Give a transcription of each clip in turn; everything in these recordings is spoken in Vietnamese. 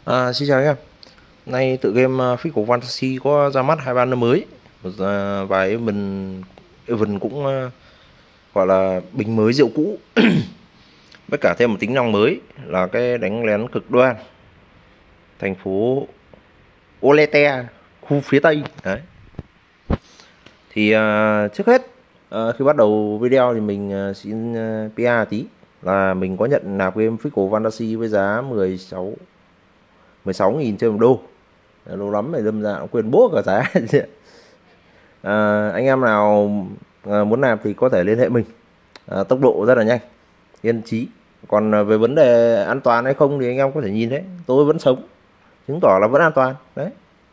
Xin chào anh em. Nay tựa game Fico Fantasy có ra mắt 2 banner mới. Vài event cũng gọi là bình mới rượu cũ. Với cả thêm một tính năng mới là cái đánh lén cực đoan thành phố Olete, khu phía Tây. Đấy. Thì trước hết khi bắt đầu video thì mình xin PR tí là mình có nhận nạp game Fico Fantasy với giá 16.000 trên một đô. Lâu lắm rồi đâm ra cũng quên bố cả giá. Anh em nào muốn nạp thì có thể liên hệ mình. Tốc độ rất là nhanh, yên trí. Còn về vấn đề an toàn hay không thì anh em có thể nhìn thấy tôi vẫn sống, chứng tỏ là vẫn an toàn đấy.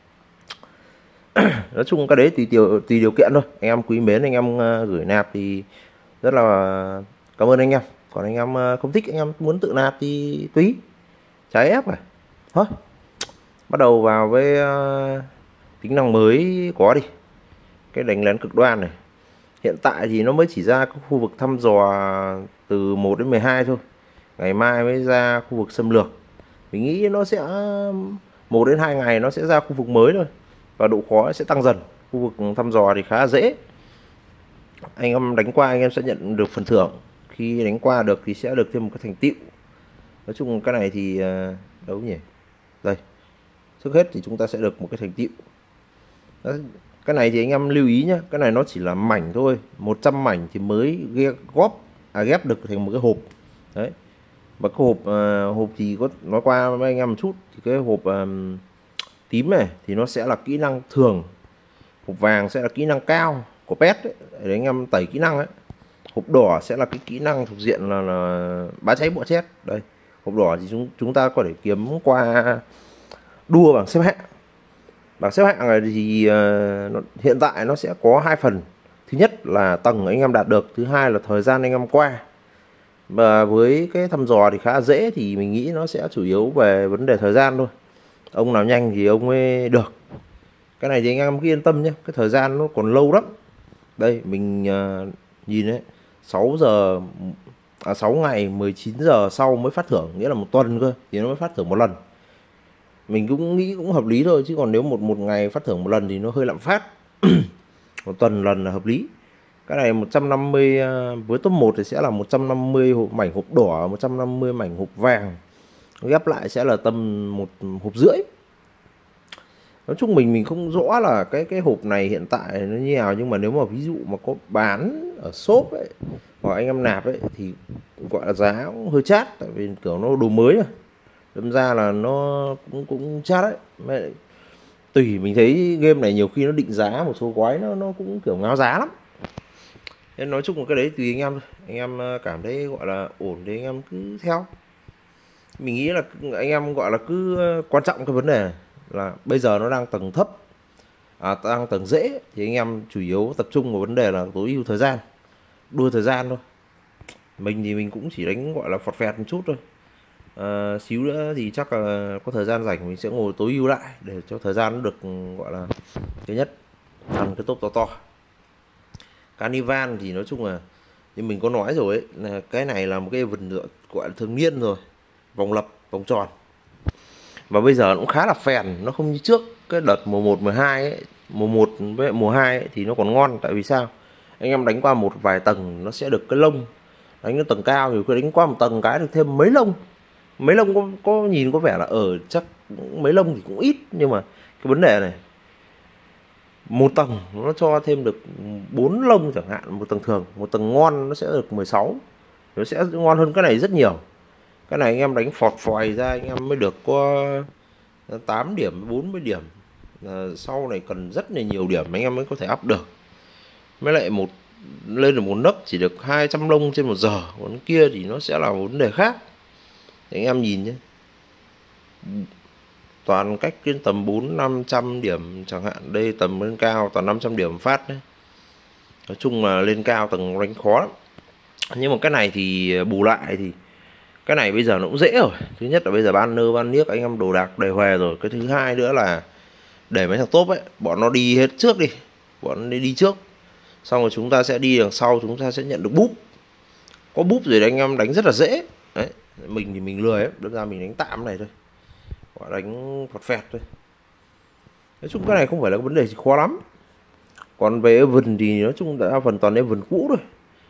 Nói chung cái đấy tùy điều kiện thôi. Anh em quý mến anh em gửi nạp thì rất là cảm ơn anh em. Còn anh em không thích, anh em muốn tự nạp thì tùy, trái ép rồi thôi. Bắt đầu vào với tính năng mới có đi. Cái đánh lén cực đoan này hiện tại thì nó mới chỉ ra các khu vực thăm dò từ 1 đến 12 thôi. Ngày mai mới ra khu vực xâm lược. Mình nghĩ nó sẽ 1 đến 2 ngày nó sẽ ra khu vực mới thôi, và độ khó sẽ tăng dần. Khu vực thăm dò thì khá là dễ. Anh em đánh qua anh em sẽ nhận được phần thưởng. Khi đánh qua được thì sẽ được thêm một cái thành tựu. Nói chung cái này thì đâu nhỉ, đây, trước hết thì chúng ta sẽ được một cái thành tựu. Cái này thì anh em lưu ý nhé, cái này nó chỉ là mảnh thôi, 100 mảnh thì mới ghép được thành một cái hộp đấy. Và cái hộp thì có nói qua với anh em một chút, thì cái hộp tím này thì nó sẽ là kỹ năng thường, hộp vàng sẽ là kỹ năng cao của pet đấy, để anh em tẩy kỹ năng đấy. Hộp đỏ sẽ là cái kỹ năng thuộc diện là bá cháy bọ chết. Đây, hộp đỏ thì chúng ta có thể kiếm qua đua bảng xếp hạng. Bảng xếp hạng này thì hiện tại nó sẽ có 2 phần. Thứ nhất là tầng anh em đạt được, thứ hai là thời gian anh em qua. Và với cái thăm dò thì khá là dễ, thì mình nghĩ nó sẽ chủ yếu về vấn đề thời gian thôi. Ông nào nhanh thì ông mới được. Cái này thì anh em cứ yên tâm nhé, cái thời gian nó còn lâu lắm. Đây mình nhìn đấy, 6 ngày 19 giờ sau mới phát thưởng, nghĩa là 1 tuần cơ thì nó mới phát thưởng 1 lần. Mình cũng nghĩ cũng hợp lý thôi, chứ còn nếu một ngày phát thưởng 1 lần thì nó hơi lạm phát. 1 tuần lần là hợp lý. Cái này 150 với top 1 thì sẽ là 150 mảnh hộp đỏ, 150 mảnh hộp vàng. Ghép lại sẽ là tầm 1 hộp rưỡi. Nói chung mình không rõ là cái hộp này hiện tại nó như nào, nhưng mà nếu mà ví dụ mà có bán ở shop ấy, hoặc anh em nạp ấy, thì gọi là giá cũng hơi chát, tại vì kiểu nó đồ mới rồi. Đâm ra là nó cũng chát đấy. Tùy, mình thấy game này nhiều khi nó định giá một số quái nó cũng kiểu ngáo giá lắm. Nên nói chung là cái đấy tùy anh em thôi. Anh em cảm thấy gọi là ổn thì anh em cứ theo. Mình nghĩ là anh em gọi là cứ quan trọng cái vấn đề này là bây giờ nó đang tầng thấp, đang tầng dễ, thì anh em chủ yếu tập trung vào vấn đề là tối ưu thời gian, đua thời gian thôi. Mình thì mình cũng chỉ đánh gọi là phọt phẹt một chút thôi. Xíu nữa thì chắc là có thời gian rảnh mình sẽ ngồi tối ưu lại để cho thời gian nó được gọi là thứ nhất ăn cái top to. Carnival thì nói chung là như mình có nói rồi ấy, là cái này là một cái event gọi là thường niên rồi, vòng lập, vòng tròn, và bây giờ nó cũng khá là phèn, nó không như trước cái đợt mùa 1, 12 ấy. Mùa 1 với mùa 2 ấy, thì nó còn ngon. Tại vì sao? Anh em đánh qua một vài tầng nó sẽ được cái lông, đánh đến tầng cao thì cứ đánh qua một tầng cái được thêm mấy lông. Mấy lông có nhìn có vẻ là chắc mấy lông thì cũng ít, nhưng mà cái vấn đề này, một tầng nó cho thêm được 4 lông chẳng hạn, một tầng thường, một tầng ngon nó sẽ được 16, nó sẽ ngon hơn cái này rất nhiều. Cái này anh em đánh phọt phòi ra anh em mới được có 8 điểm, 40 điểm. Sau này cần rất là nhiều điểm anh em mới có thể up được. Mới lại lên được một nấc chỉ được 200 lông trên 1 giờ, còn kia thì nó sẽ là một vấn đề khác. Thì anh em nhìn nhé, toàn cách trên tầm 400-500 điểm chẳng hạn. Đây tầm lên cao toàn 500 điểm phát đấy. Nói chung là lên cao tầng đánh khó lắm. Nhưng mà cái này thì bù lại thì cái này bây giờ nó cũng dễ rồi. Thứ nhất là bây giờ banner ban niếc anh em đồ đạc đầy hòe rồi. Cái thứ hai nữa là để mấy thằng top ấy, bọn nó đi hết trước đi, bọn nó đi trước, xong rồi chúng ta sẽ đi đằng sau, chúng ta sẽ nhận được búp. Có búp rồi anh em đánh rất là dễ đấy. Mình thì mình lười ấy, đâm ra mình đánh tạm này thôi. Gọi đánh phọt phẹt thôi. Nói chung cái này không phải là cái vấn đề gì khó lắm. Còn về Evan thì nói chung đa phần toàn Evan cũ thôi.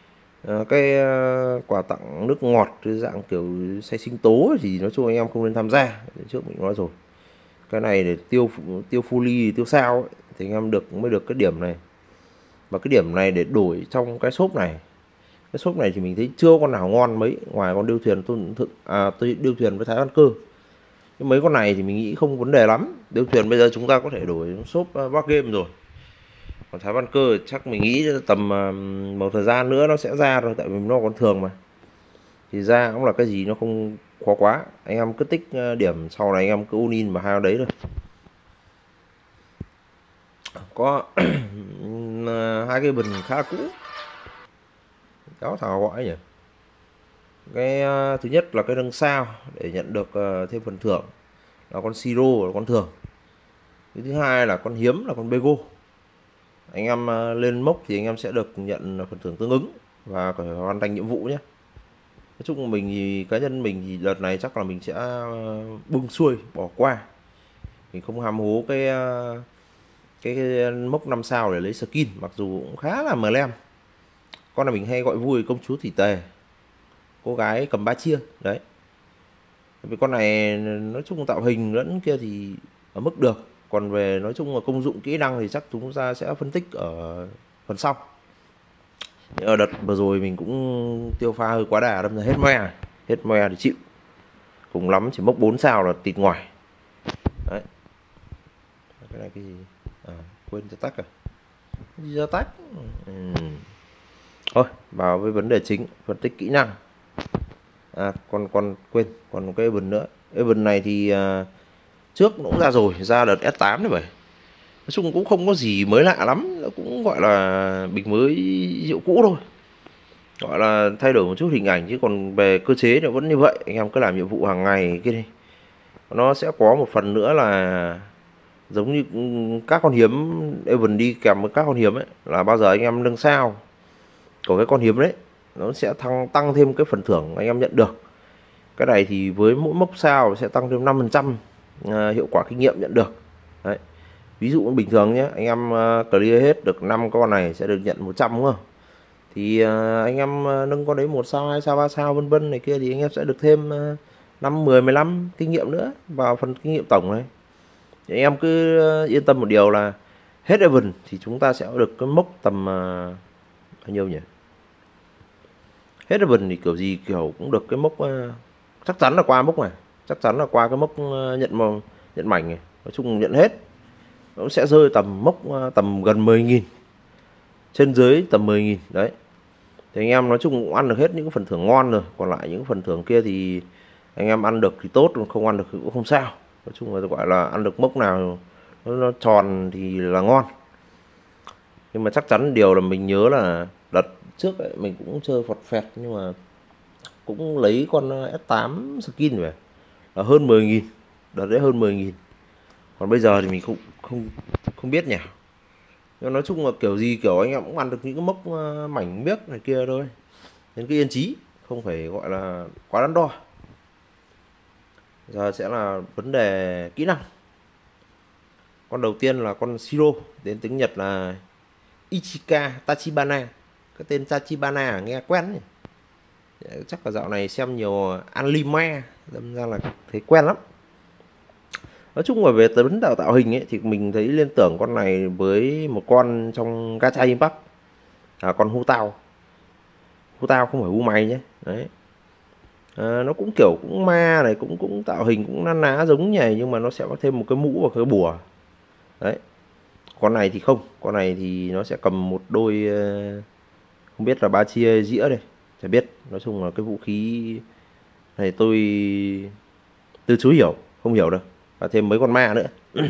Quà tặng nước ngọt cái dạng kiểu say sinh tố thì nói chung anh em không nên tham gia. Trước mình nói rồi, cái này để tiêu fully tiêu sao ấy, thì anh em mới được cái điểm này. Và cái điểm này để đổi trong cái shop này. Cái shop này thì mình thấy chưa con nào ngon mấy, ngoài con điêu thuyền tôi điêu thuyền với Thái Văn Cơ. Nhưng mấy con này thì mình nghĩ không vấn đề lắm. Điêu thuyền bây giờ chúng ta có thể đổi trong shop Board Game rồi. Còn Thái Văn Cơ chắc mình nghĩ tầm một thời gian nữa nó sẽ ra rồi, tại vì nó còn thường mà. Thì ra cũng là cái gì nó không khó quá. Anh em cứ tích điểm, sau này anh em cứ in vào hai đấy thôi. Có hai cái bình khá cũ. Đó thằng gọi nhỉ. Cái thứ nhất là cái nâng sao để nhận được thêm phần thưởng là con siro, là con thường. Cái thứ hai là con hiếm là con bego. Anh em lên mốc thì anh em sẽ được nhận phần thưởng tương ứng và phải hoàn thành nhiệm vụ nhé. Nói chung mình thì cá nhân mình thì đợt này chắc là mình sẽ bung xuôi bỏ qua. Mình không ham hố cái mốc 5 sao để lấy skin, mặc dù cũng khá là mờ lem. Con này mình hay gọi vui công chúa thủy tề, cô gái cầm 3 chia đấy. Vì con này nói chung tạo hình lẫn kia thì ở mức được, còn về nói chung là công dụng kỹ năng thì chắc chúng ta sẽ phân tích ở phần sau. Ở đợt vừa rồi mình cũng tiêu pha hơi quá đà, đâm ra hết moe thì chịu, cùng lắm chỉ mốc 4 sao là tịt ngoài đấy. Cái này cái gì quên cho tách rồi, ra tách. Thôi vào với vấn đề chính, phân tích kỹ năng. Còn quên, còn cái Evan nữa. Evan này thì trước nó cũng ra rồi, ra đợt S8 đấy vậy. Nói chung cũng không có gì mới lạ lắm, nó cũng gọi là bình mới hiệu cũ thôi, gọi là thay đổi một chút hình ảnh, chứ còn về cơ chế nó vẫn như vậy. Anh em cứ làm nhiệm vụ hàng ngày kia đi. Nó sẽ có một phần nữa là giống như các con hiếm Evan đi kèm với các con hiếm ấy, là bao giờ anh em nâng sao của cái con hiếm đấy nó sẽ tăng thêm cái phần thưởng anh em nhận được. Cái này thì với mỗi mốc sao sẽ tăng thêm 5% hiệu quả kinh nghiệm nhận được đấy. Ví dụ bình thường nhé, anh em clear hết được 5 con này sẽ được nhận 100 đúng không? Thì anh em nâng con đấy 1 sao, 2 sao, 3 sao vân vân này kia thì anh em sẽ được thêm 5, 10, 15 kinh nghiệm nữa vào phần kinh nghiệm tổng này. Thì anh em cứ yên tâm một điều là hết Evan thì chúng ta sẽ được cái mốc tầm bao nhiêu nhỉ? Hết Evan thì kiểu gì kiểu cũng được cái mốc chắc chắn là qua mốc này, chắc chắn là qua cái mốc nhận mảnh này. Nói chung nhận hết nó sẽ rơi tầm mốc tầm gần 10.000, trên dưới tầm 10.000 đấy. Thì anh em nói chung cũng ăn được hết những phần thưởng ngon rồi, còn lại những phần thưởng kia thì anh em ăn được thì tốt, không ăn được thì cũng không sao. Nói chung là gọi là ăn được mốc nào nó tròn thì là ngon. Nhưng mà chắc chắn điều là mình nhớ là đợt trước ấy, mình cũng chơi phọt phẹt nhưng mà cũng lấy con S8 skin về là hơn 10.000, đợt đấy hơn 10.000. Còn bây giờ thì mình không biết nhỉ. Nhưng nói chung là kiểu gì kiểu anh em cũng ăn được những cái mốc mảnh miếc này kia thôi, đến cái yên chí, không phải gọi là quá đắn đo. Giờ sẽ là vấn đề kỹ năng. Con đầu tiên là con Shiro, đến tiếng Nhật là Ichika Tachibana. Cái tên Tachibana nghe quen nhỉ? Chắc là dạo này xem nhiều anime đâm ra là thấy quen lắm. Nói chung là về vấn đề tạo hình ấy thì mình thấy liên tưởng con này với một con trong Gacha Impact, con Hu Tao. Hu Tao không phải Hu mày nhé đấy. Nó cũng kiểu cũng ma này, cũng tạo hình cũng na ná giống như này, nhưng mà nó sẽ có thêm một cái mũ và cái bùa đấy. Con này thì không, con này thì nó sẽ cầm một đôi không biết là 3 chia dĩa đây, chả biết. Nói chung là cái vũ khí này tôi từ chối hiểu, không hiểu đâu. Và thêm mấy con ma nữa.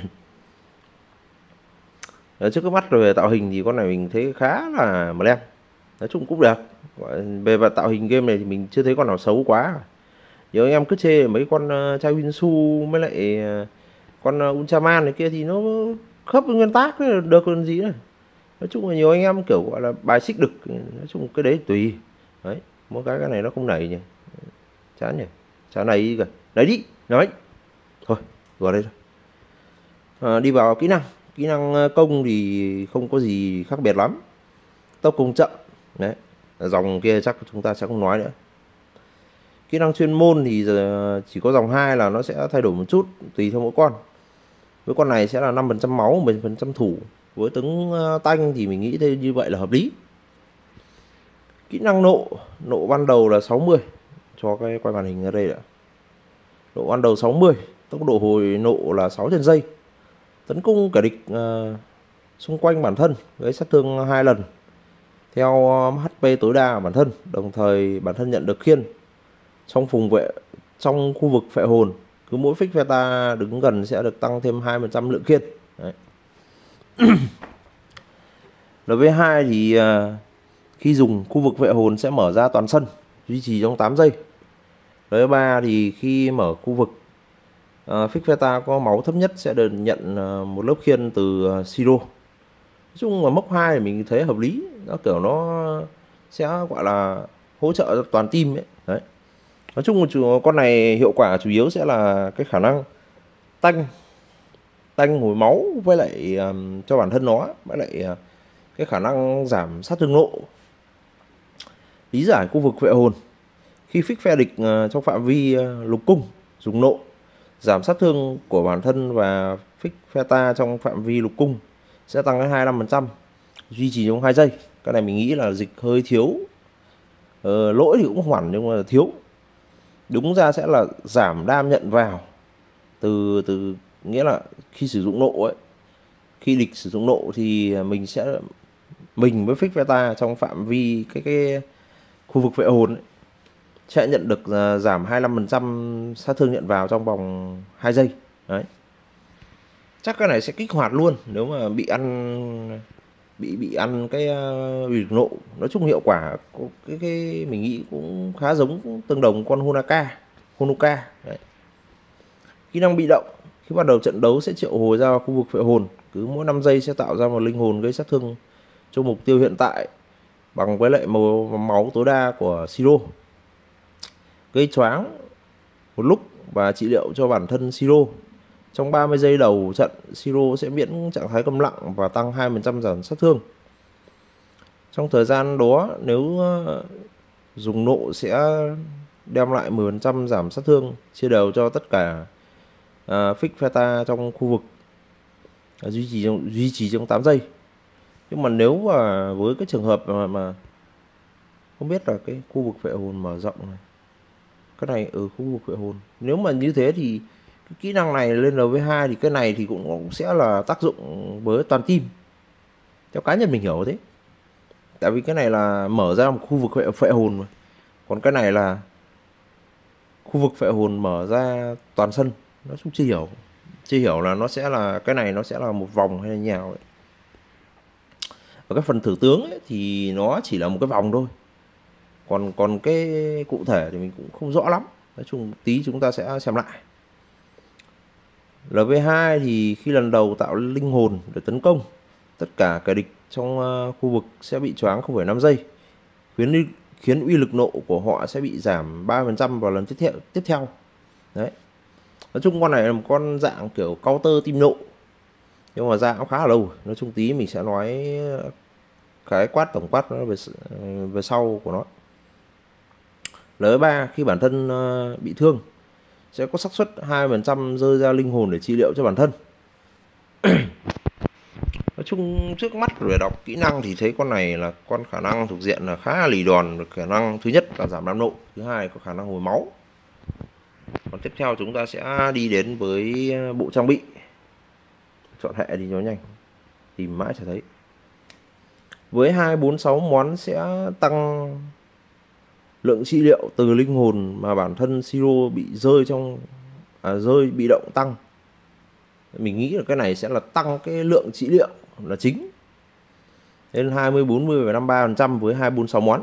Trước cái mắt rồi về tạo hình thì con này mình thấy khá là mà lem, nói chung cũng được. Về mặt tạo hình game này thì mình chưa thấy con nào xấu quá. Giờ anh em cứ chê mấy con Chai Winsu với lại con Ultraman này kia thì nó khớp với nguyên tác được còn gì nữa. Nói chung là nhiều anh em kiểu gọi là bài xích đực, nói chung cái đấy tùy đấy. Mỗi cái này nó không nảy nhỉ, chán nhỉ, chán này đi kìa, đấy đi nói thôi. Vào đây thôi. Đi vào kỹ năng công thì không có gì khác biệt lắm, tốc công chậm đấy, dòng kia chắc chúng ta sẽ không nói nữa. Kỹ năng chuyên môn thì giờ chỉ có dòng 2 là nó sẽ thay đổi một chút tùy theo mỗi con. Với con này sẽ là 5% máu, 10% thủ. Với tướng tanh thì mình nghĩ như vậy là hợp lý. Kỹ năng nộ ban đầu là 60, cho cái quay màn hình ở đây đã. Nộ ban đầu 60, tốc độ hồi nộ là 6 trên giây. Tấn công kẻ địch xung quanh bản thân với sát thương 2 lần theo HP tối đa của bản thân, đồng thời bản thân nhận được khiên trong khu vực phệ hồn. Cứ mỗi phích Veta đứng gần sẽ được tăng thêm 2% lượng khiên. Đấy. LV2 thì khi dùng khu vực vệ hồn sẽ mở ra toàn sân, duy trì trong 8 giây. LV3 thì khi mở khu vực phích Veta có máu thấp nhất sẽ được nhận một lớp khiên từ Siro. Nói chung là mốc 2 thì mình thấy hợp lý, nó kiểu nó sẽ gọi là hỗ trợ cho toàn team ấy. Đấy. Nói chung con này hiệu quả chủ yếu sẽ là cái khả năng tanh hồi máu, với lại cho bản thân nó, với lại cái khả năng giảm sát thương nộ. Lý giải khu vực vệ hồn: khi phích phe địch trong phạm vi lục cung dùng nộ, giảm sát thương của bản thân và phích phe ta trong phạm vi lục cung sẽ tăng đến 25%, duy trì trong 2 giây. Cái này mình nghĩ là dịch hơi thiếu, lỗi thì cũng không hẳn nhưng mà thiếu. Đúng ra sẽ là giảm đam nhận vào từ nghĩa là khi sử dụng nộ ấy, khi địch sử dụng nộ thì mình với phích Veta trong phạm vi cái khu vực vệ hồn ấy, sẽ nhận được giảm 25% sát thương nhận vào trong vòng 2 giây. Đấy. Chắc cái này sẽ kích hoạt luôn nếu mà bị ăn cái bị nộ. Nói chung hiệu quả cái mình nghĩ cũng khá giống, tương đồng con Honoka. Đấy. Kỹ năng bị động: khi bắt đầu trận đấu sẽ triệu hồi ra khu vực vệ hồn, cứ mỗi 5 giây sẽ tạo ra một linh hồn gây sát thương cho mục tiêu hiện tại bằng với lại máu tối đa của Siro. Gây choáng một lúc và trị liệu cho bản thân Siro. Trong 30 giây đầu trận, Siro sẽ miễn trạng thái câm lặng và tăng 2% giảm sát thương. Trong thời gian đó, nếu dùng nộ sẽ đem lại 10% giảm sát thương, chia đều cho tất cả phích Veta trong khu vực, duy trì trong 8 giây. Nhưng mà nếu mà với cái trường hợp mà không biết là cái khu vực vệ hồn mở rộng này, cái này ở khu vực vệ hồn, nếu mà như thế thì cái kỹ năng này lên LV2 thì cái này thì cũng sẽ là tác dụng với toàn team, theo cá nhân mình hiểu thế. Tại vì cái này là mở ra một khu vực phệ hồn mà. Còn cái này là khu vực phệ hồn mở ra toàn sân. Nó cũng chưa hiểu là nó sẽ là cái này, nó sẽ là một vòng hay là nhào ấy. Ở cái phần thử tướng ấy, thì nó chỉ là một cái vòng thôi. Còn cái cụ thể thì mình cũng không rõ lắm. Nói chung tí chúng ta sẽ xem lại. LV2 thì khi lần đầu tạo linh hồn để tấn công, tất cả kẻ địch trong khu vực sẽ bị choáng 0,5 giây, khiến uy lực nộ của họ sẽ bị giảm 3% vào lần tiếp theo. Đấy. Nói chung con này là một con dạng kiểu counter team nộ, nhưng mà ra cũng khá là lâu. Nói chung tí mình sẽ nói cái tổng quát nó về sau của nó. LV3 khi bản thân bị thương sẽ có xác suất 2% rơi ra linh hồn để trị liệu cho bản thân. Nói chung trước mắt để đọc kỹ năng thì thấy con này là con khả năng thuộc diện là khá là lì đòn. Được khả năng thứ nhất là giảm đam nộ, thứ hai có khả năng hồi máu. Còn tiếp theo chúng ta sẽ đi đến với bộ trang bị. Chọn hệ đi cho nhanh, tìm mãi chả thấy. Với 246 món sẽ tăng lượng trị liệu từ linh hồn mà bản thân Siro bị rơi bị động tăng. Mình nghĩ là cái này sẽ là tăng cái lượng trị liệu là chính, lên 20, 40 và 53% với 246 món.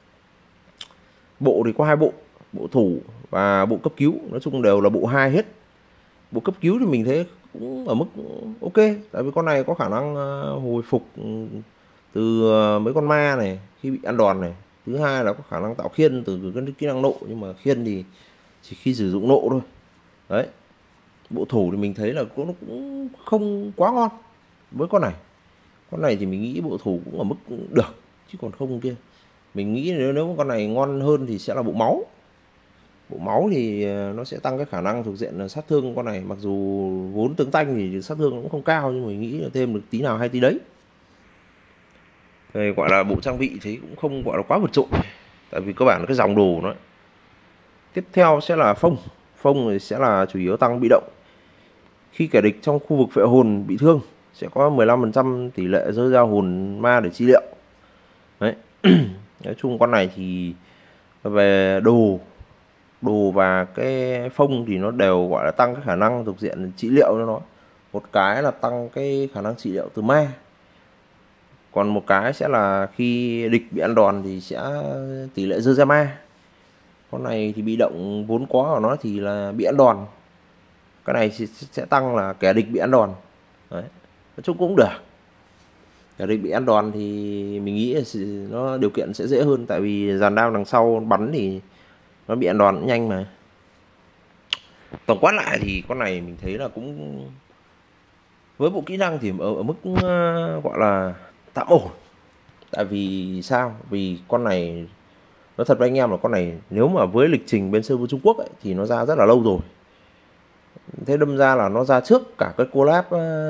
Bộ thì có 2 bộ thủ và bộ cấp cứu, nói chung đều là bộ 2 hết. Bộ cấp cứu thì mình thấy cũng ở mức ok, tại vì con này có khả năng hồi phục từ mấy con ma này khi bị ăn đòn này. Thứ hai là có khả năng tạo khiên từ cái kỹ năng nộ, nhưng mà khiên thì chỉ khi sử dụng nộ thôi. Đấy. bộ thủ thì mình thấy là nó cũng không quá ngon với con này thì mình nghĩ bộ thủ cũng ở mức được, chứ còn không kia mình nghĩ nếu con này ngon hơn thì sẽ là bộ máu thì nó sẽ tăng cái khả năng thuộc diện là sát thương con này, mặc dù vốn tướng tanh thì sát thương cũng không cao, nhưng mình nghĩ là thêm được tí nào hay tí đấy. Thì gọi là bộ trang bị thì cũng không gọi là quá vượt trội, tại vì cơ bản cái dòng đồ nó. Tiếp theo sẽ là phông thì sẽ là chủ yếu tăng bị động. Khi kẻ địch trong khu vực phệ hồn bị thương sẽ có 15% tỷ lệ rơi ra hồn ma để trị liệu. Đấy. Nói chung con này thì về đồ và cái phông thì nó đều gọi là tăng cái khả năng thuộc diện trị liệu cho nó. Một cái là tăng cái khả năng trị liệu từ ma, còn một cái sẽ là khi địch bị ăn đòn thì sẽ tỷ lệ rơi ra ma. Con này thì bị động vốn có của nó thì là bị ăn đòn, cái này sẽ tăng là kẻ địch bị ăn đòn. Đấy. Nói chung cũng được, kẻ địch bị ăn đòn thì mình nghĩ là nó điều kiện sẽ dễ hơn, tại vì dàn đao đằng sau bắn thì nó bị ăn đòn cũng nhanh mà. Tổng quát lại thì con này mình thấy là cũng với bộ kỹ năng thì ở mức gọi là tạm ổn. Tại vì sao? Vì con này nói thật với anh em là con này nếu mà với lịch trình bên server Trung Quốc ấy, thì nó ra rất là lâu rồi. Thế đâm ra là nó ra trước cả cái collab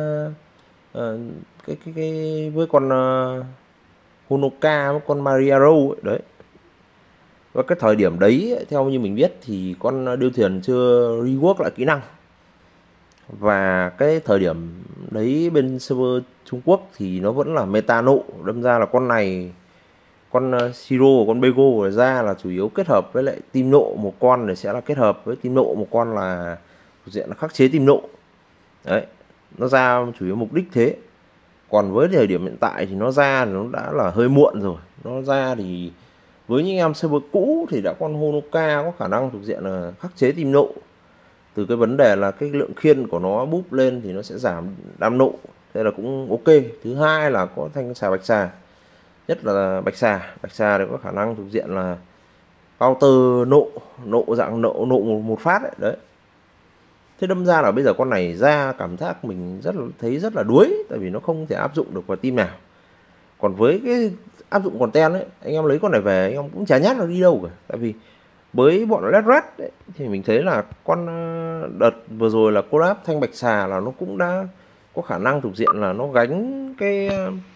với con Honoka với con Maria Rose đấy. Và cái thời điểm đấy theo như mình biết thì con điêu thuyền chưa rework lại kỹ năng. Và cái thời điểm đấy bên server Trung Quốc thì nó vẫn là meta nộ, đâm ra là con này, con Siro và con Bego ra là chủ yếu kết hợp với lại team nộ một con này sẽ là kết hợp với team nộ một con là diện là khắc chế team nộ. Đấy, nó ra chủ yếu mục đích thế. Còn với thời điểm hiện tại thì nó ra nó đã là hơi muộn rồi. Nó ra thì với những em server cũ thì đã con Honoka có khả năng thuộc diện là khắc chế team nộ. Từ cái vấn đề là cái lượng khiên của nó búp lên thì nó sẽ giảm đam nộ, thế là cũng ok. Thứ hai là có thanh xà bạch xà, nhất là bạch xà thì có khả năng thuộc diện là counter nộ dạng nộ một phát đấy. Thế đâm ra là bây giờ con này ra cảm giác mình thấy rất là đuối, tại vì nó không thể áp dụng được vào team nào. Còn với cái áp dụng content ấy, anh em lấy con này về anh em cũng chả nhát nó đi đâu cả, tại vì với bọn Red Red ấy, thì mình thấy là con đợt vừa rồi là collab thanh bạch xà là nó cũng đã có khả năng thuộc diện là nó gánh cái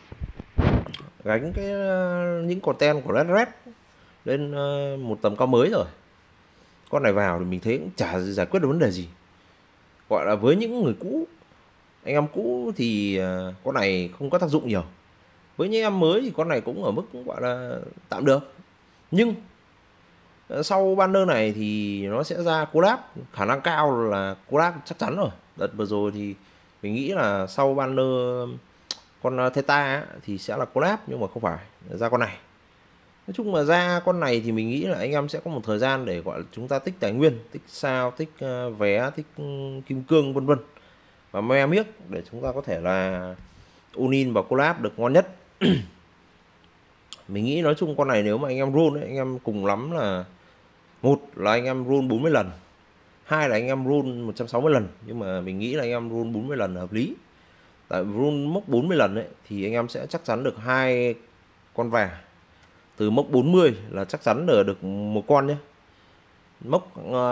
những content của Red Red lên một tầm cao mới rồi. Con này vào thì mình thấy cũng chả giải quyết được vấn đề gì, gọi là với những người cũ, anh em cũ thì con này không có tác dụng nhiều. Với những em mới thì con này cũng ở mức gọi là tạm được. Nhưng sau banner này thì nó sẽ ra collab, khả năng cao là collab chắc chắn rồi. Đợt vừa rồi thì mình nghĩ là sau banner con Theta thì sẽ là collab, nhưng mà không phải ra con này. Nói chung mà ra con này thì mình nghĩ là anh em sẽ có một thời gian để gọi là chúng ta tích tài nguyên, tích sao, tích vé, tích kim cương vân vân và me miếc để chúng ta có thể là unin vào collab được ngon nhất. Mình nghĩ nói chung con này nếu mà anh em roll ấy, anh em cùng lắm là một là anh em roll 40 lần, hai là anh em roll 160 lần, nhưng mà mình nghĩ là anh em roll 40 lần là hợp lý. Tại roll mốc 40 lần ấy thì anh em sẽ chắc chắn được 2 con vàng. Từ mốc 40 là chắc chắn được một con nhé. Mốc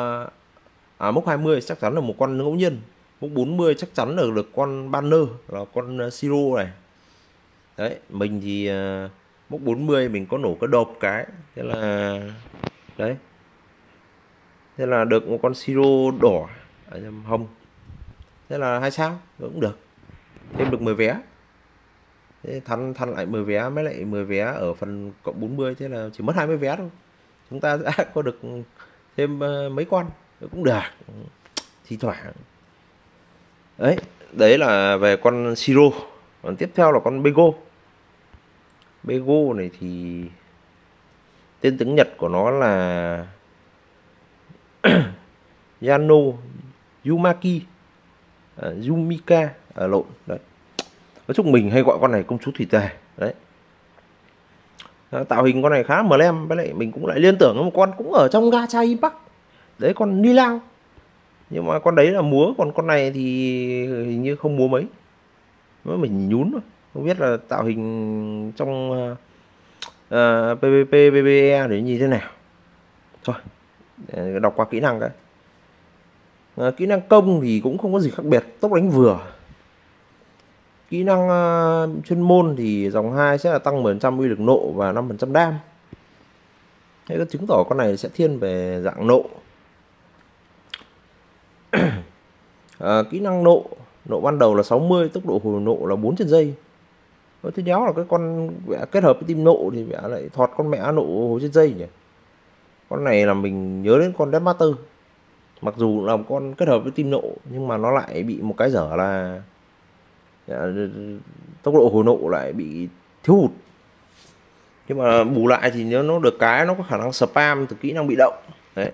20 chắc chắn là một con ngẫu nhiên. Mốc 40 chắc chắn được con banner là con Siro này. Đấy, mình thì mốc 40 mình có nổ cái đột cái, thế là đấy. Thế là được một con Siro đỏ ở trong hông. Thế là 2 sao, cũng được. Thêm được 10 vé. Thế thăn lại 10 vé mới lại 10 vé ở phần cộng 40, thế là chỉ mất 20 vé thôi. Chúng ta đã có được thêm mấy con, cũng được. Thi thoảng. Đấy là về con Siro. Còn tiếp theo là con Bego. Bego này thì tên tiếng Nhật của nó là Yano Yumaki Yumika lộn đấy. Nói chung mình hay gọi con này công chúa thủy tề đấy. Tạo hình con này khá mlem, với lại mình cũng lại liên tưởng một con cũng ở trong Gacha Impact đấy, con Nilang. Nhưng mà con đấy là múa, còn con này thì hình như không múa mấy, nó mình nhún thôi, không biết là tạo hình trong PVP PVE để như thế nào. Thôi để đọc qua kỹ năng cái. Kỹ năng công thì cũng không có gì khác biệt, tốc đánh vừa. Kỹ năng chuyên môn thì dòng 2 sẽ là tăng 10% uy lực nộ và 5% đam. Thế có chứng tỏ con này sẽ thiên về dạng nộ. Kỹ năng nộ, nộ ban đầu là 60, tốc độ hồi nộ là 4 trên giây. Thế đéo là cái con vẽ kết hợp với tim nộ thì vẽ lại thọt con mẹ nộ hồi trên giây nhỉ. Con này là mình nhớ đến con Deathmaster. Mặc dù là một con kết hợp với tim nộ nhưng mà nó lại bị một cái dở là tốc độ hồi nộ lại bị thiếu hụt. Nhưng mà bù lại thì nếu nó được cái nó có khả năng spam từ kỹ năng bị động. Đấy.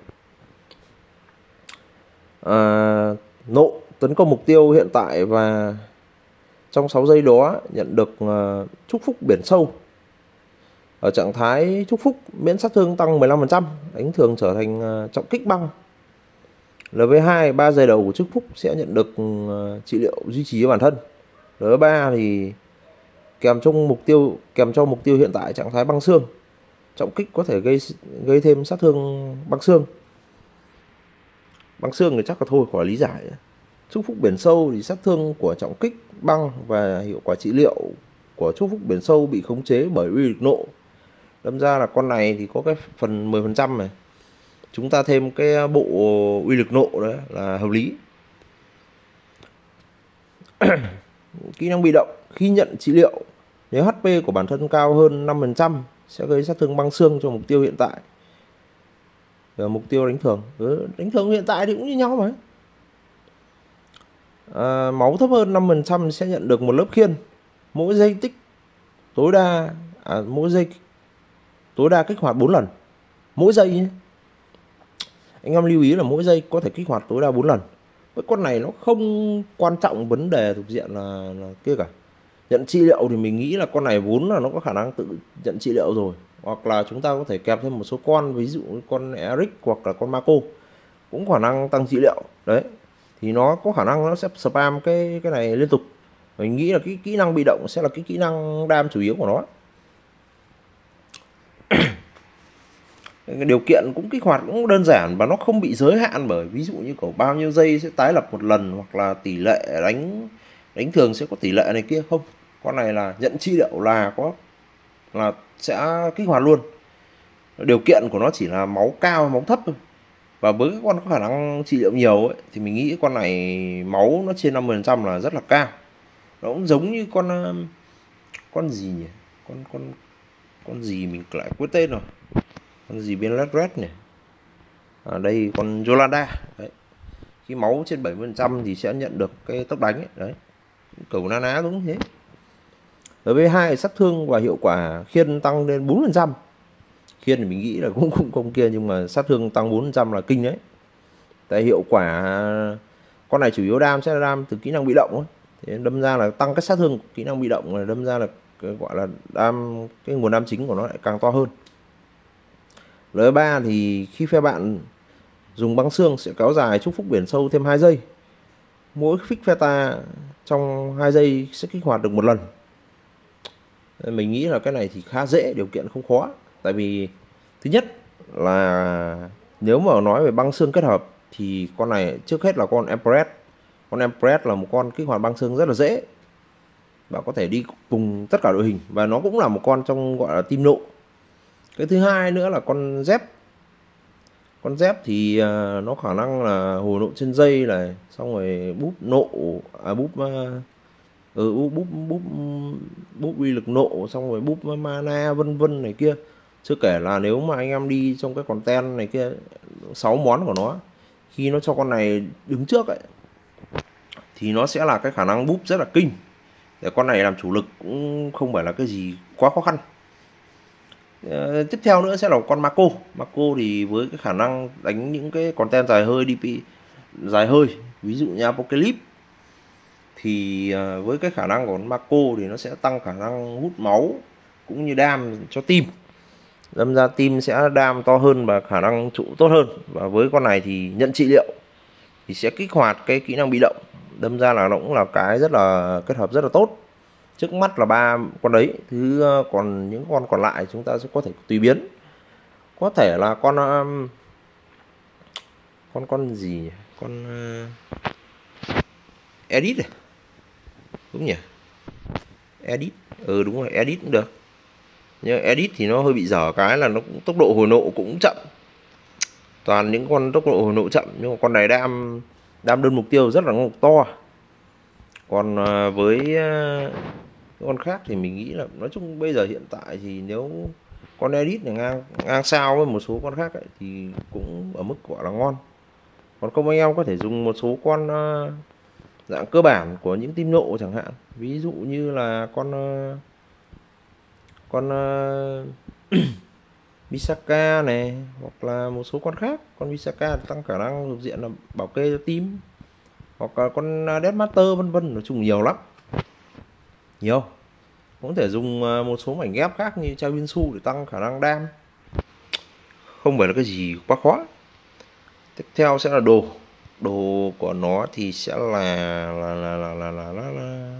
Nộ tấn công mục tiêu hiện tại và trong 6 giây đó nhận được chúc phúc biển sâu. Ở trạng thái chúc phúc miễn sát thương tăng 15%, đánh thường trở thành trọng kích băng. LV2 3 giây đầu của chúc phúc sẽ nhận được trị liệu duy trì cho bản thân. LV3 thì kèm cho mục tiêu hiện tại trạng thái băng xương. Trọng kích có thể gây thêm sát thương băng xương. Băng xương thì chắc là thôi khỏi lý giải. Chúc phúc biển sâu thì sát thương của trọng kích băng và hiệu quả trị liệu của chúc phúc biển sâu bị khống chế bởi uy lực nộ. Đâm ra là con này thì có cái phần 10% này. Chúng ta thêm cái bộ uy lực nộ đấy là hợp lý. Kỹ năng bị động, khi nhận trị liệu, nếu HP của bản thân cao hơn 5% sẽ gây sát thương băng xương cho mục tiêu hiện tại. Mục tiêu đánh thường. Đánh thường hiện tại thì cũng như nhau mà. Máu thấp hơn 5% sẽ nhận được một lớp khiên. Mỗi giây tối đa kích hoạt 4 lần. Mỗi giây nhé. Anh em lưu ý là mỗi giây có thể kích hoạt tối đa 4 lần. Với con này nó không quan trọng vấn đề thuộc diện là kia cả. Nhận trị liệu thì mình nghĩ là con này vốn là nó có khả năng tự nhận trị liệu rồi. Hoặc là chúng ta có thể kèm thêm một số con, ví dụ con Eric hoặc là con Mako cũng khả năng tăng trị liệu. Đấy. Thì nó có khả năng nó sẽ spam cái này liên tục. Mình nghĩ là cái kỹ năng bị động sẽ là cái kỹ năng đam chủ yếu của nó. Điều kiện cũng kích hoạt cũng đơn giản và nó không bị giới hạn bởi ví dụ như có bao nhiêu giây sẽ tái lập một lần, hoặc là tỷ lệ đánh thường sẽ có tỷ lệ này kia không. Con này là nhận trị liệu là sẽ kích hoạt luôn. Điều kiện của nó chỉ là máu cao máu thấp thôi. Và với các con có khả năng trị liệu nhiều ấy, thì mình nghĩ con này máu nó trên 50% là rất là cao. Nó cũng giống như con gì nhỉ, con gì mình lại quên tên rồi, con gì bên Red này. Đây con Yolanda đấy. Khi máu trên 70% thì sẽ nhận được cái tốc đánh ấy. Đấy, cầu Nana cũng thế. V2 sát thương và hiệu quả khiên tăng lên 4%. Khiên thì mình nghĩ là cũng không kia, nhưng mà sát thương tăng 4% là kinh đấy. Tại hiệu quả con này chủ yếu đam sẽ là đam từ kỹ năng bị động thôi. Thế đâm ra là tăng cái sát thương của kỹ năng bị động này, đâm ra là cái gọi là cái nguồn đam chính của nó lại càng to hơn. L3 thì khi phe bạn dùng băng xương sẽ kéo dài chúc phúc biển sâu thêm 2 giây. Mỗi phích phe ta trong 2 giây sẽ kích hoạt được một lần. Mình nghĩ là cái này thì khá dễ, điều kiện không khó. Tại vì thứ nhất là nếu mà nói về băng xương kết hợp thì con này trước hết là con Empress. Con Empress là một con kích hoạt băng xương rất là dễ. Bạn có thể đi cùng tất cả đội hình. Và nó cũng là một con trong gọi là team nộ. Cái thứ hai nữa là con Dép. Con Dép thì nó khả năng là hồi nộ trên dây này, xong rồi búp nộ, búp uy lực nộ, xong rồi búp mana vân vân này kia. Chưa kể là nếu mà anh em đi trong cái content này kia 6 món của nó, khi nó cho con này đứng trước ấy thì nó sẽ là cái khả năng búp rất là kinh. Để con này làm chủ lực cũng không phải là cái gì quá khó khăn. Tiếp theo nữa sẽ là con Mako. Mako thì với cái khả năng đánh những cái content dài hơi, DP dài hơi, ví dụ như Apocalypse, thì với cái khả năng của con Mako thì nó sẽ tăng khả năng hút máu cũng như đam cho team. Đâm ra team sẽ đam to hơn và khả năng trụ tốt hơn. Và với con này thì nhận trị liệu thì sẽ kích hoạt cái kỹ năng bị động, đâm ra là nó cũng là cái rất là kết hợp rất là tốt. Trước mắt là ba con đấy, còn những con còn lại chúng ta sẽ có thể tùy biến, có thể là con gì nhỉ? Con edit này, đúng nhỉ, edit, đúng rồi, edit cũng được, nhưng edit thì nó hơi bị dở cái là nó cũng tốc độ hồi nộ cũng chậm, toàn những con tốc độ hồi nộ chậm, nhưng mà con này đam đơn mục tiêu rất là to. Còn với con khác thì mình nghĩ là nói chung bây giờ hiện tại thì nếu con edit này ngang sao với một số con khác ấy, thì cũng ở mức gọi là ngon. Còn không anh em có thể dùng một số con dạng cơ bản của những team nộ chẳng hạn, ví dụ như là con Misaka này, hoặc là một số con khác. Con Misaka tăng khả năng thuộc diện là bảo kê cho team, hoặc là con Deathmaster vân vân, nói chung nhiều lắm, nhiều. Cũng thể dùng một số mảnh ghép khác như Chao Winsu để tăng khả năng đam, không phải là cái gì quá khó. Tiếp theo sẽ là đồ của nó thì sẽ là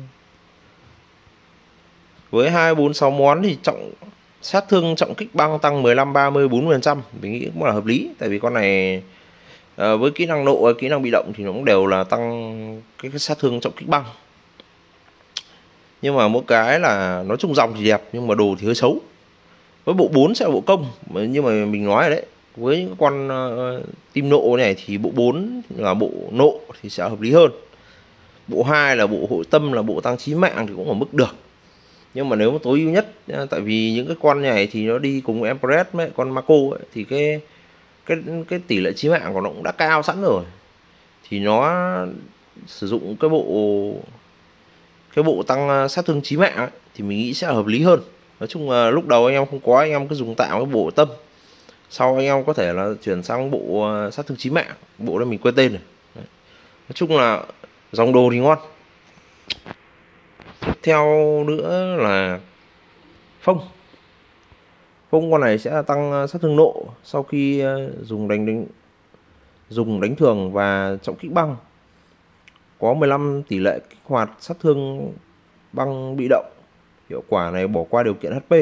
với 2, 4, 6 món thì sát thương, trọng kích băng tăng 15, 30, 40%, mình nghĩ cũng là hợp lý. Tại vì con này với kỹ năng nộ, kỹ năng bị động thì nó cũng đều là tăng cái sát thương, trọng kích băng. Nhưng mà mỗi cái là nói chung dòng thì đẹp, nhưng mà đồ thì hơi xấu. Với bộ 4 sẽ là bộ công, nhưng mà mình nói rồi đấy, với những con team nộ này thì bộ 4 là bộ nộ thì sẽ hợp lý hơn. Bộ 2 là bộ hội tâm, là bộ tăng chí mạng thì cũng ở mức được. Nhưng mà nếu mà tối ưu nhất, tại vì những cái con này thì nó đi cùng Empress với con Mako ấy, thì cái tỷ lệ chí mạng của nó cũng đã cao sẵn rồi, thì nó sử dụng cái bộ tăng sát thương chí mạng ấy, thì mình nghĩ sẽ hợp lý hơn. Nói chung là lúc đầu anh em không có, anh em cứ dùng tạm cái bộ tâm, sau anh em có thể là chuyển sang bộ sát thương chí mạng, bộ đó mình quên tên rồi. Đấy. Nói chung là dòng đồ thì ngon. Tiếp theo nữa là phong con này sẽ tăng sát thương nộ sau khi dùng đánh thường và trọng kích băng, có 15 tỷ lệ kích hoạt sát thương băng bị động. Hiệu quả này bỏ qua điều kiện HP.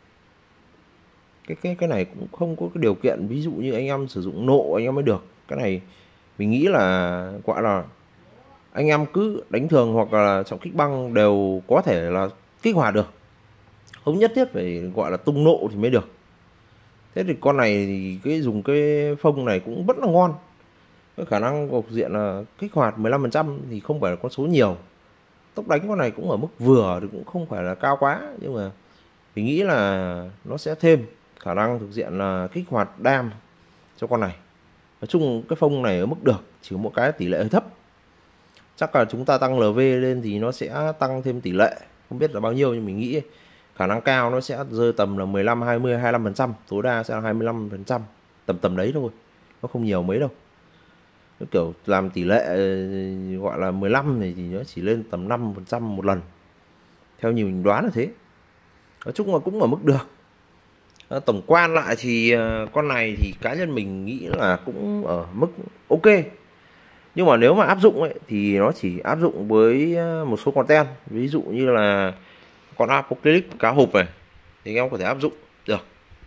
Cái này cũng không có cái điều kiện, ví dụ như anh em sử dụng nộ anh em mới được. Cái này mình nghĩ là gọi là anh em cứ đánh thường hoặc là trọng kích băng đều có thể là kích hoạt được, không nhất thiết phải gọi là tung nộ thì mới được. Thế thì con này thì dùng cái phông này cũng vẫn là ngon. Cái khả năng cục diện là kích hoạt 15% thì không phải là con số nhiều. Tốc đánh con này cũng ở mức vừa thì cũng không phải là cao quá, nhưng mà mình nghĩ là nó sẽ thêm khả năng thực diện là kích hoạt đam cho con này. Nói chung cái phông này ở mức được, chỉ có một cái tỷ lệ hơi thấp. Chắc là chúng ta tăng LV lên thì nó sẽ tăng thêm tỷ lệ, không biết là bao nhiêu, nhưng mình nghĩ khả năng cao nó sẽ rơi tầm là 15, 20, 25%, tối đa sẽ là 25%, tầm đấy thôi, nó không nhiều mấy đâu. Nó kiểu làm tỷ lệ gọi là 15 này thì nó chỉ lên tầm 5% một lần, theo nhiều mình đoán là thế. Nói chung là cũng ở mức được. Tổng quan lại thì con này thì cá nhân mình nghĩ là cũng ở mức ok. Nhưng mà nếu mà áp dụng ấy, thì nó chỉ áp dụng với một số content, ví dụ như là con Apocalypse cá hộp này thì anh em có thể áp dụng được.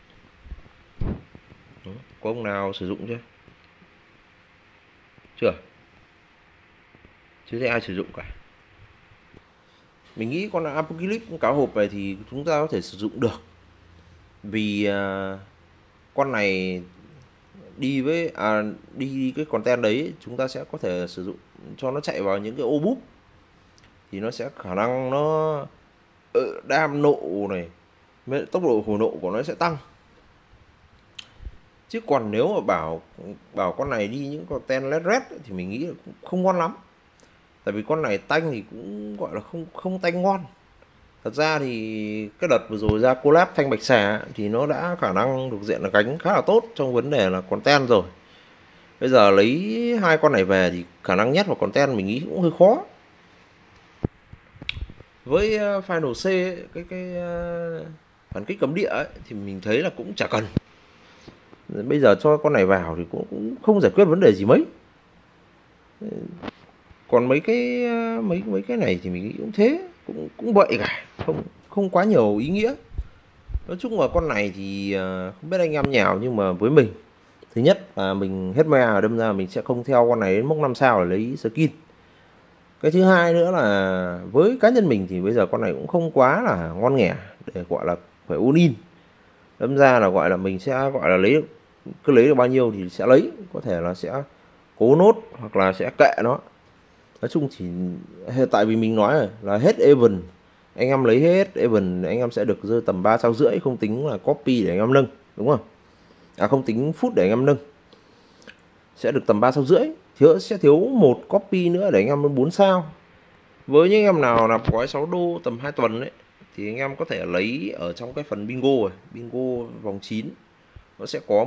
Có ông nào sử dụng chưa? Chưa thấy ai sử dụng cả. Mình nghĩ con Apocalypse cá hộp này thì chúng ta có thể sử dụng được, vì con này đi cái content đấy chúng ta sẽ có thể sử dụng cho nó chạy vào những cái ô búp, thì nó sẽ khả năng nó đam nộ này, tốc độ hồi nộ của nó sẽ tăng. Chứ còn nếu mà bảo con này đi những content led red thì mình nghĩ là cũng không ngon lắm. Tại vì con này tanh thì cũng gọi là không tanh ngon. Thật ra thì cái đợt vừa rồi ra collab thanh bạch xà thì nó đã khả năng thuộc diện là gánh khá là tốt trong vấn đề là content rồi. Bây giờ lấy hai con này về thì khả năng nhét vào content mình nghĩ cũng hơi khó. Với Final C ấy, cái phản kích cấm địa ấy, thì mình thấy là cũng chả cần. Bây giờ cho con này vào thì cũng không giải quyết vấn đề gì mấy. Còn mấy cái này thì mình nghĩ cũng thế, cũng vậy cả, không quá nhiều ý nghĩa. Nói chung là con này thì không biết anh em nhào, nhưng mà với mình, thứ nhất là mình hết mea, đâm ra mình sẽ không theo con này đến mốc 5 sao để lấy skin. Cái thứ hai nữa là với cá nhân mình thì bây giờ con này cũng không quá là ngon nghẻ để gọi là phải all in. Đâm ra là gọi là mình sẽ gọi là cứ lấy được bao nhiêu thì sẽ lấy, có thể là sẽ cố nốt hoặc là sẽ kệ nó. Nói chung chỉ tại vì mình nói rồi là hết even, anh em lấy hết even anh em sẽ được rơi tầm 3 sao rưỡi, không tính là copy để anh em nâng, đúng không? Không tính phút để anh em nâng, sẽ được tầm 3 sao rưỡi, sẽ thiếu một copy nữa để anh em lên 4 sao. Với những em nào nạp gói 6 đô tầm 2 tuần đấy thì anh em có thể lấy ở trong cái phần bingo rồi, bingo vòng 9 nó sẽ có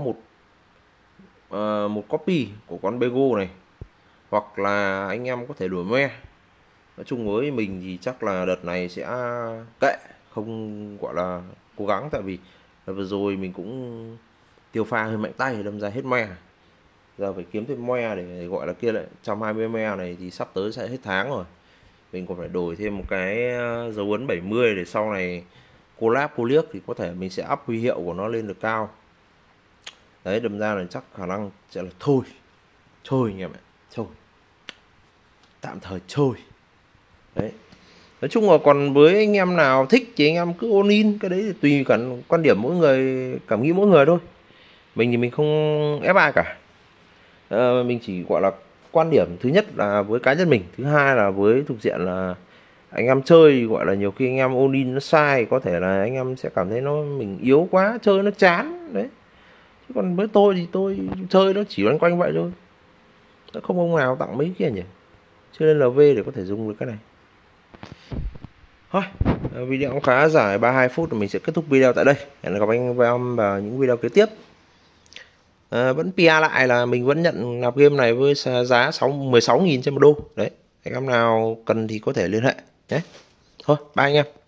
một copy của con Bego này, hoặc là anh em có thể đổi me. Nói chung với mình thì chắc là đợt này sẽ kệ, không gọi là cố gắng, tại vì đợt vừa rồi mình cũng tiêu pha hơi mạnh tay, đâm ra hết me. Giờ phải kiếm thêm me để gọi là kia lại 120 me này thì sắp tới sẽ hết tháng rồi. Mình còn phải đổi thêm một cái dấu ấn 70 để sau này collab liếc thì có thể mình sẽ up huy hiệu của nó lên được cao. Đấy, đâm ra là chắc khả năng sẽ là thôi anh em ạ, thôi tạm thời chơi. Đấy, nói chung là còn với anh em nào thích thì anh em cứ all in, cái đấy thì tùy cả quan điểm mỗi người, cảm nghĩ mỗi người thôi. Mình thì mình không ép ai cả. Mình chỉ gọi là quan điểm, thứ nhất là với cá nhân mình, thứ hai là với thuộc diện là anh em chơi, gọi là nhiều khi anh em all in nó sai, có thể là anh em sẽ cảm thấy mình yếu quá, chơi nó chán đấy. Chứ còn với tôi thì tôi chơi nó chỉ loanh quanh vậy thôi, nó không ông nào tặng mấy kia nhỉ, chưa lên LV để có thể dùng được cái này. Thôi, video cũng khá dài, 32 phút rồi, mình sẽ kết thúc video tại đây. Hẹn gặp anh em vào những video kế tiếp. Vẫn PR lại là mình vẫn nhận nạp game này với giá 16.000 trên một đô. Đấy, anh em nào cần thì có thể liên hệ nhé. Thôi, bye anh em.